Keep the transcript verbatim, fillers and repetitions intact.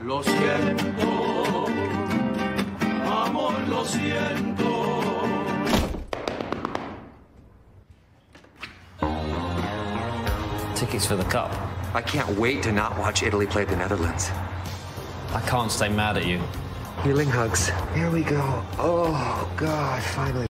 Lo siento, amor, lo siento. Tickets for the cup. I can't wait to not watch Italy play the Netherlands. I can't stay mad at you. Healing hugs. Here we go. Oh, God, finally.